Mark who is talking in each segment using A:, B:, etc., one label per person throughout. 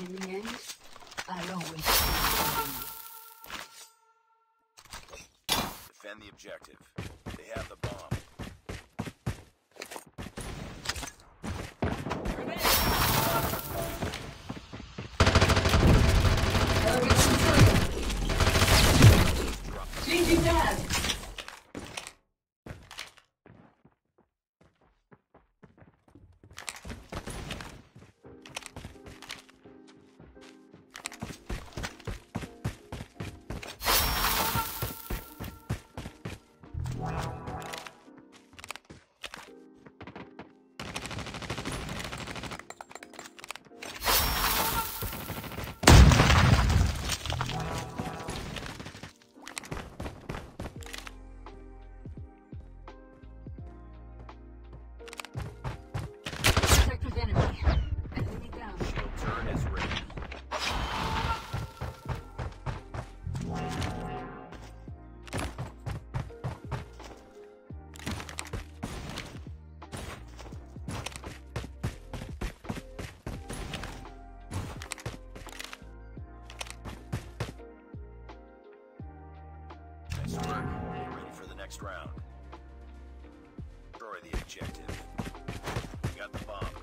A: In the end, I'll always stand.
B: Defend the objective. They have the bomb.
A: Changing that!
B: Nice work. Get ready for the next round. Destroy the objective. You got the bomb.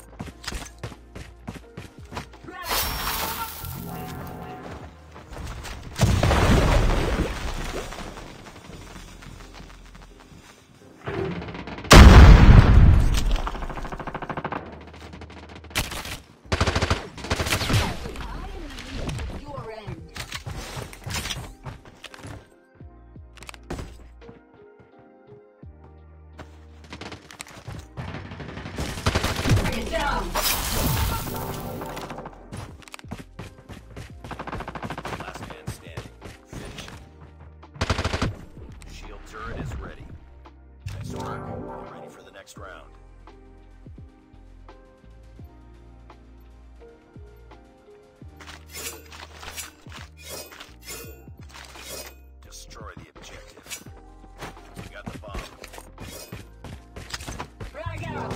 B: Last man standing. Finish it. Shield turret is ready. Nice work. Get ready for the next round. Destroy the objective. You got the bomb.
A: Frag out!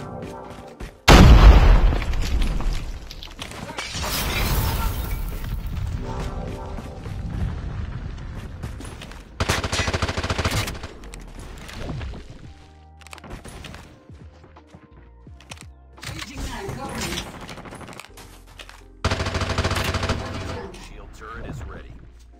B: Shield turret is ready.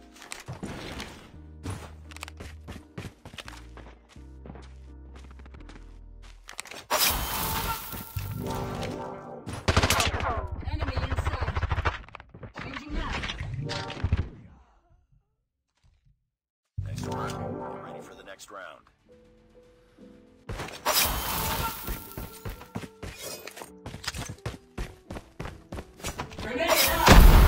A: Enemy inside. Changing map.
B: Nice work. Get ready for the next round.
A: Grenade out!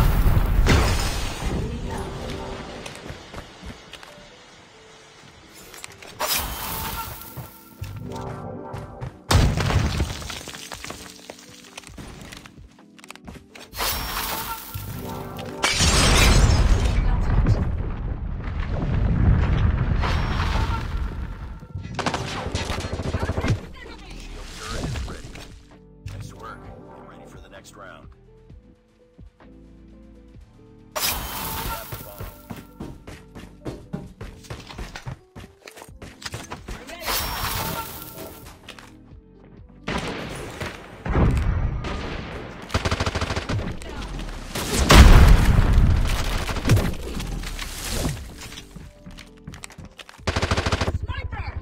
B: Shield turret is ready. Nice work. Get ready for the next round. Grab the bomb.
A: Sniper!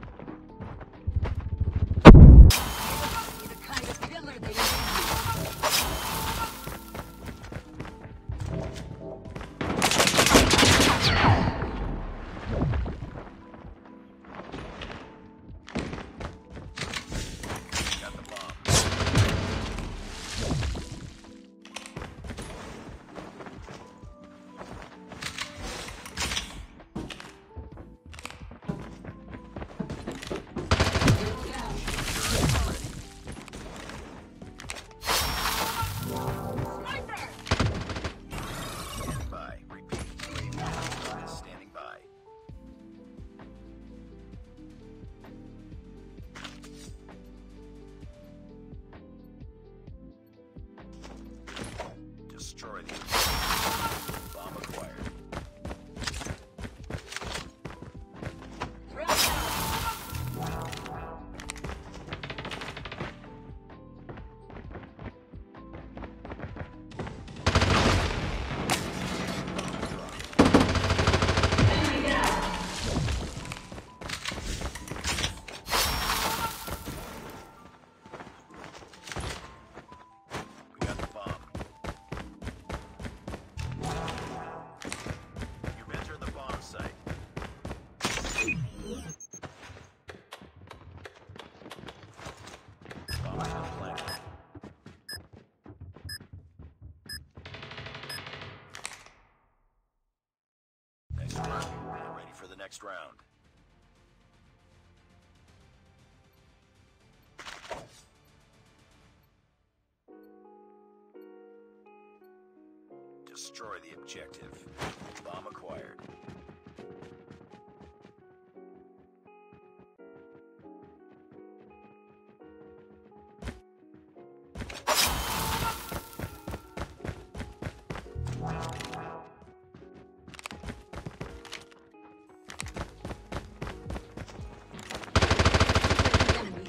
A: The kind of killer they need.
B: Destroy the objective. Bomb acquired.
A: Threat out. Enemy down.
B: We got the bomb. You've entered the bomb site. Bomb has been planted. Nice work. Get ready for the next round. Destroy the objective. Bomb acquired.
A: Enemy.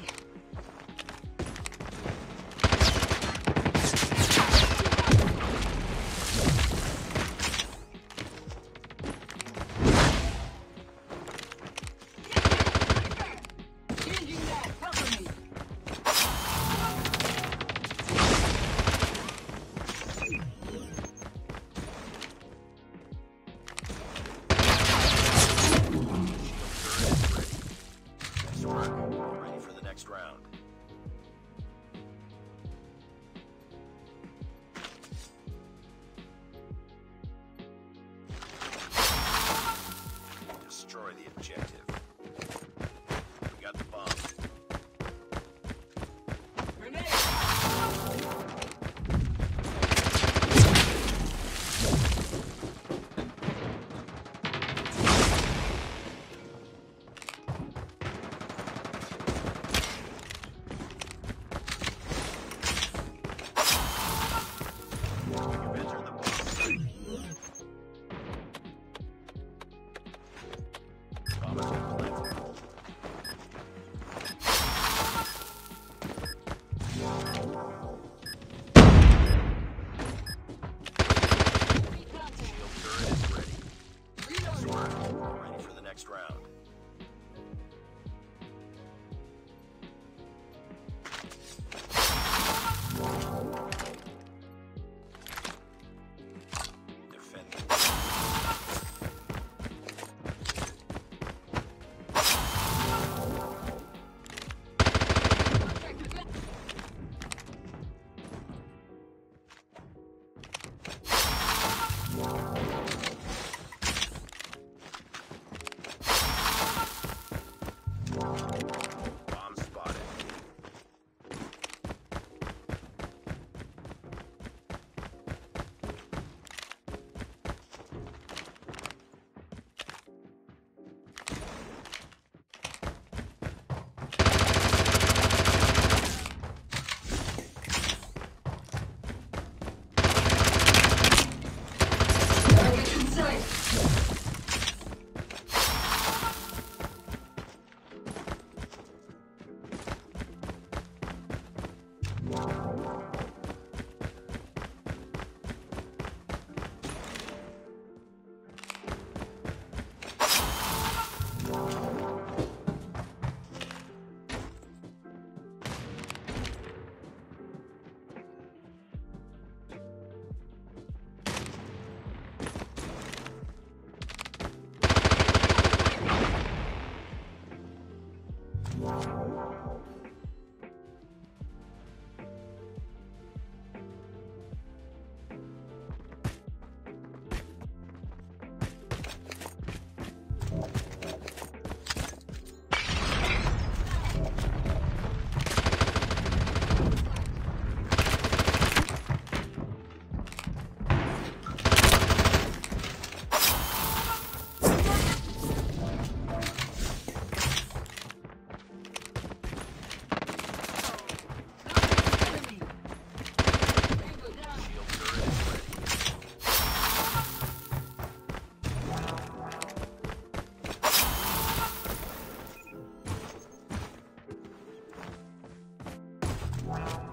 A: Wow.